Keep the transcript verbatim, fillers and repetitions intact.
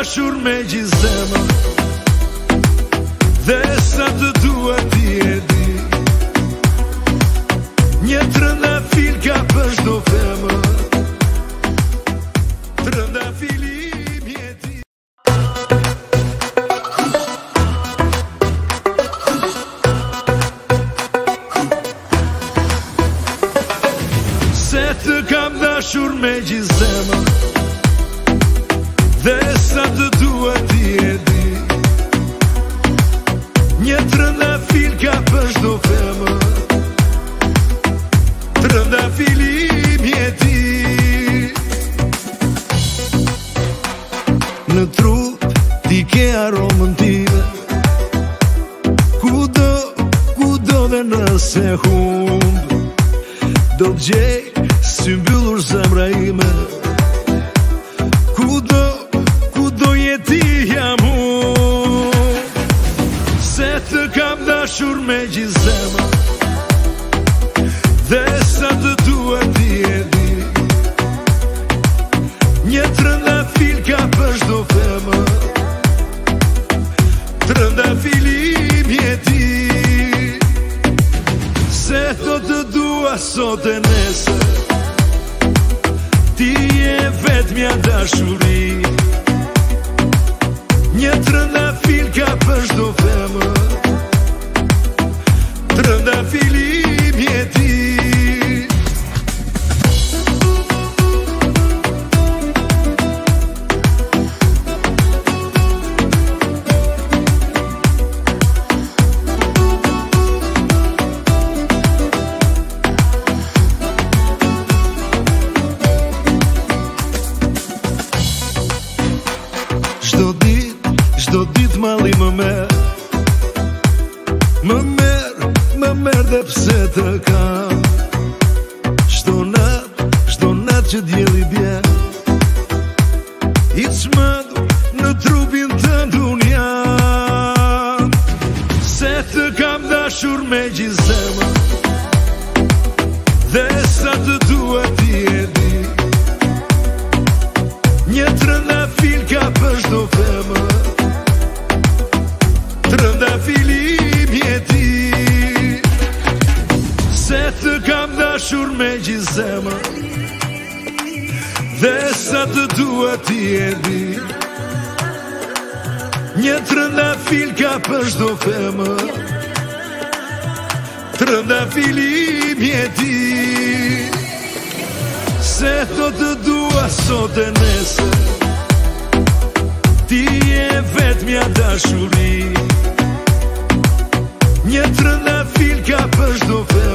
dashur me gjithë zemër, dhe sa të dua ti e di. Një trëndafil ka për çdo femër, trëndafili im jeti. Se të kam dashur me gjithë zemër, dhe sa të dua ti e di. Një trëndafil ka për çdo femër, trëndafili im jeti. Në trup ti ke aromën time, kudo, kudo dhe nëse humb, do t'gjej si mbyllur zemra ime. Kudo, kudo jeti jam unë, se të kam dashur me gjithë zemër, dhe sa të dua ti e di. Një trëndafil ka për çdo femër, trëndafili im jeti. Se do të dua sot e nesër, ti je vetmja dashuri. Një trëndafil ka për çdo femër, trëndafili im jeti. Çdo dit, çdo dit malli më merr, më merr, më merr dhe pse të kam. Çdo nat, çdo nat që dielli bjen, i çmendur në trupin tënd unë jam. Se të kam dashur me gjithë zemër, dhe sa të dua ti e di. Një trëndafil ka për çdo femër, trëndafili im jeti. Se të kam dashur me gjithë zemër, dhe sa të dua ti e di. Një trëndafil ka për çdo femër, trëndafili im jeti. Se do të dua sot e nesër, ti je vetmja dashuri. Një trëndafil ka për çdo femër,